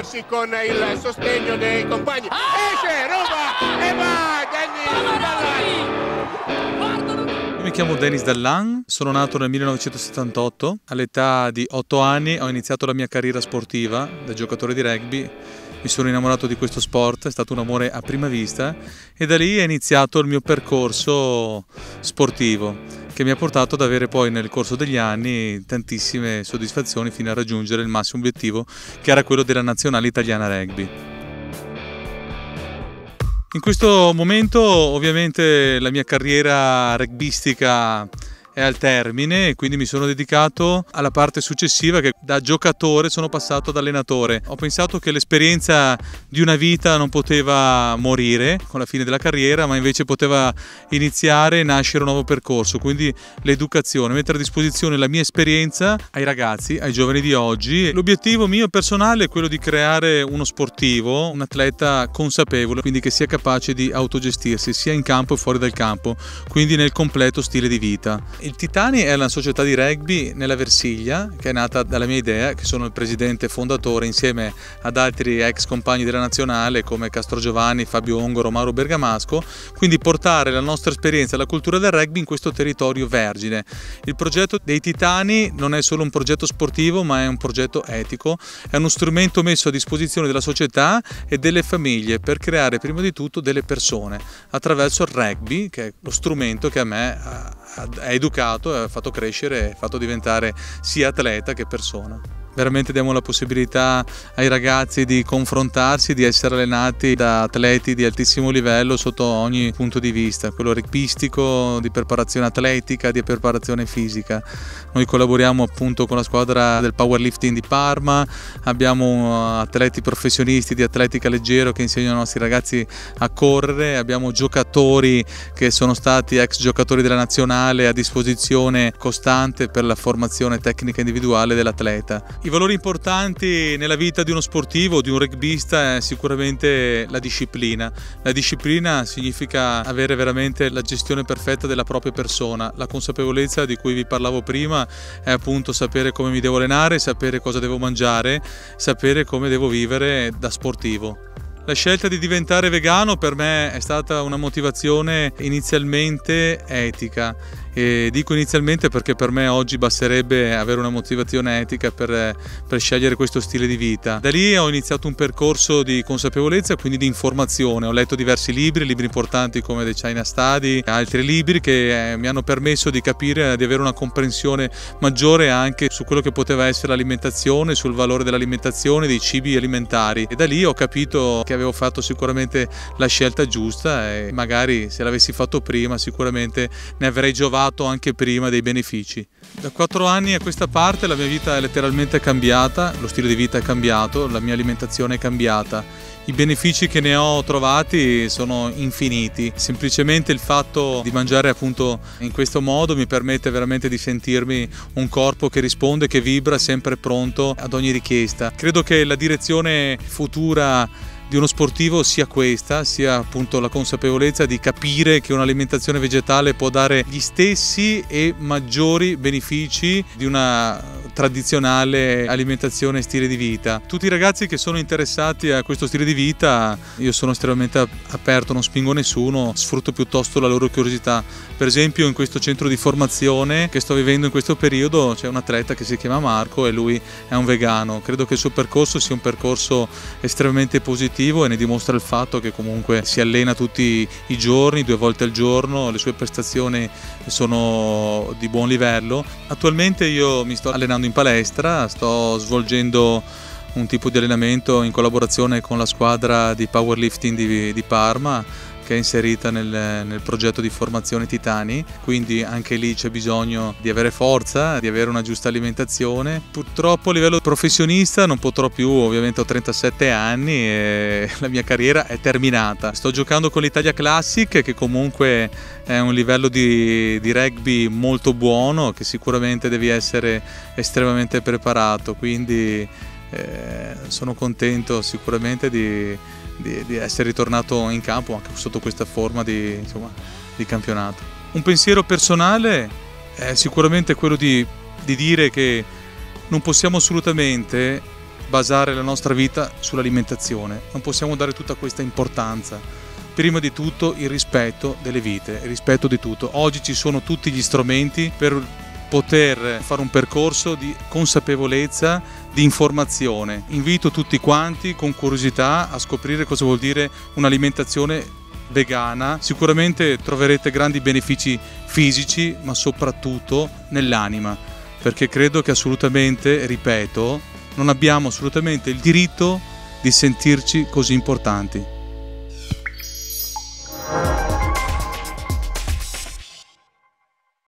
difendersi con il sostegno dei compagni. Esce, ruba e va Dennis Dallan. Io mi chiamo Dennis Dallan, sono nato nel 1978, all'età di 8 anni ho iniziato la mia carriera sportiva da giocatore di rugby. Mi sono innamorato di questo sport, è stato un amore a prima vista e da lì è iniziato il mio percorso sportivo che mi ha portato ad avere poi nel corso degli anni tantissime soddisfazioni fino a raggiungere il massimo obiettivo che era quello della nazionale italiana rugby. In questo momento ovviamente la mia carriera rugbistica è al termine e quindi mi sono dedicato alla parte successiva, che da giocatore sono passato ad allenatore. Ho pensato che l'esperienza di una vita non poteva morire con la fine della carriera, ma invece poteva iniziare e nascere un nuovo percorso, quindi l'educazione, mettere a disposizione la mia esperienza ai ragazzi, ai giovani di oggi. L'obiettivo mio personale è quello di creare uno sportivo, un atleta consapevole, quindi che sia capace di autogestirsi sia in campo e fuori dal campo, quindi nel completo stile di vita. Il Titani è una società di rugby nella Versilia che è nata dalla mia idea, che sono il presidente fondatore insieme ad altri ex compagni della nazionale come Castro Giovanni, Fabio Ongoro, Mauro Bergamasco, quindi portare la nostra esperienza e la cultura del rugby in questo territorio vergine. Il progetto dei Titani non è solo un progetto sportivo, ma è un progetto etico, è uno strumento messo a disposizione della società e delle famiglie per creare prima di tutto delle persone attraverso il rugby, che è lo strumento che a me ha educato, ha fatto crescere e ha fatto diventare sia atleta che persona. Veramente diamo la possibilità ai ragazzi di confrontarsi, di essere allenati da atleti di altissimo livello sotto ogni punto di vista, quello rugbistico, di preparazione atletica, di preparazione fisica. Noi collaboriamo appunto con la squadra del powerlifting di Parma, abbiamo atleti professionisti di atletica leggero che insegnano ai nostri ragazzi a correre, abbiamo giocatori che sono stati ex giocatori della nazionale a disposizione costante per la formazione tecnica individuale dell'atleta. I valori importanti nella vita di uno sportivo, di un rugbista, è sicuramente la disciplina. La disciplina significa avere veramente la gestione perfetta della propria persona. La consapevolezza di cui vi parlavo prima è appunto sapere come mi devo allenare, sapere cosa devo mangiare, sapere come devo vivere da sportivo. La scelta di diventare vegano per me è stata una motivazione inizialmente etica. E dico inizialmente perché per me oggi basterebbe avere una motivazione etica per scegliere questo stile di vita. Da lì ho iniziato un percorso di consapevolezza, quindi di informazione. Ho letto diversi libri importanti come The China Study, altri libri che mi hanno permesso di capire, di avere una comprensione maggiore anche su quello che poteva essere l'alimentazione, sul valore dell'alimentazione, dei cibi alimentari. E da lì ho capito che avevo fatto sicuramente la scelta giusta e magari se l'avessi fatto prima sicuramente ne avrei giovato anche prima dei benefici. Da 4 anni a questa parte la mia vita è letteralmente cambiata, lo stile di vita è cambiato, la mia alimentazione è cambiata. I benefici che ne ho trovati sono infiniti, semplicemente il fatto di mangiare appunto in questo modo mi permette veramente di sentirmi un corpo che risponde, che vibra, sempre pronto ad ogni richiesta. Credo che la direzione futura di uno sportivo sia questa, sia appunto la consapevolezza di capire che un'alimentazione vegetale può dare gli stessi e maggiori benefici di una tradizionale alimentazione e stile di vita. Tutti i ragazzi che sono interessati a questo stile di vita, io sono estremamente aperto, non spingo nessuno, sfrutto piuttosto la loro curiosità. Per esempio in questo centro di formazione che sto vivendo in questo periodo c'è un atleta che si chiama Marco e lui è un vegano. Credo che il suo percorso sia un percorso estremamente positivo e ne dimostra il fatto che comunque si allena tutti i giorni, 2 volte al giorno, le sue prestazioni sono di buon livello. Attualmente io mi sto allenando in palestra, sto svolgendo un tipo di allenamento in collaborazione con la squadra di powerlifting di Parma che è inserita nel progetto di formazione Titani, quindi anche lì c'è bisogno di avere forza, di avere una giusta alimentazione. Purtroppo a livello professionista non potrò più, ovviamente ho 37 anni e la mia carriera è terminata. Sto giocando con l'Italia Classic che comunque è un livello di rugby molto buono, che sicuramente devi essere estremamente preparato, quindi sono contento sicuramente di essere ritornato in campo anche sotto questa forma di campionato. Un pensiero personale è sicuramente quello di dire che non possiamo assolutamente basare la nostra vita sull'alimentazione, non possiamo dare tutta questa importanza. Prima di tutto il rispetto delle vite, il rispetto di tutto. Oggi ci sono tutti gli strumenti per poter fare un percorso di consapevolezza, di informazione. Invito tutti quanti con curiosità a scoprire cosa vuol dire un'alimentazione vegana. Sicuramente troverete grandi benefici fisici, ma soprattutto nell'anima, perché credo che assolutamente, ripeto, non abbiamo assolutamente il diritto di sentirci così importanti.